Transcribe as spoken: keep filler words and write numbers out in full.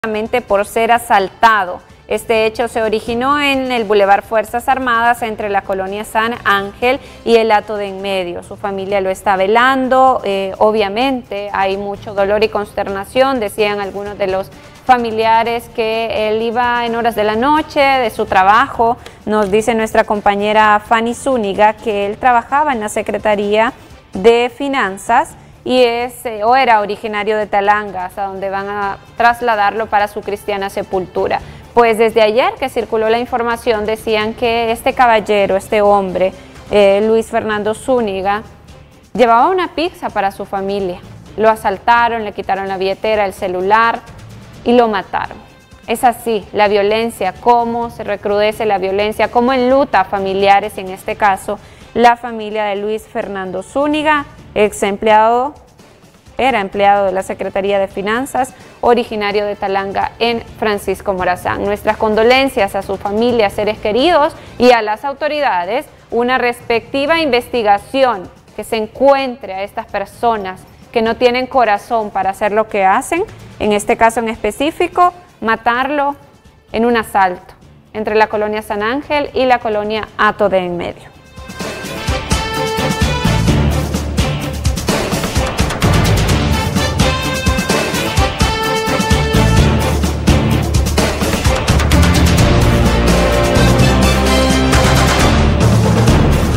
por ser asaltado. Este hecho se originó en el Boulevard Fuerzas Armadas entre la colonia San Ángel y el Hato de en Medio. Su familia lo está velando, eh, obviamente hay mucho dolor y consternación, decían algunos de los familiares que él iba en horas de la noche de su trabajo. Nos dice nuestra compañera Fanny Zúñiga que él trabajaba en la Secretaría de Finanzas y es eh, o era originario de Talangas, a donde van a trasladarlo para su cristiana sepultura. Pues desde ayer que circuló la información decían que este caballero, este hombre, eh, Luis Fernando Zúñiga, llevaba una pizza para su familia. Lo asaltaron, le quitaron la billetera, el celular y lo mataron. Es así, la violencia, cómo se recrudece la violencia, cómo enluta a familiares, y en este caso la familia de Luis Fernando Zúñiga, ex empleado, era empleado de la Secretaría de Finanzas, originario de Talanga en Francisco Morazán. Nuestras condolencias a su familia, seres queridos y a las autoridades, una respectiva investigación que se encuentre a estas personas que no tienen corazón para hacer lo que hacen, en este caso en específico, matarlo en un asalto entre la colonia San Ángel y la colonia Hato de en Medio.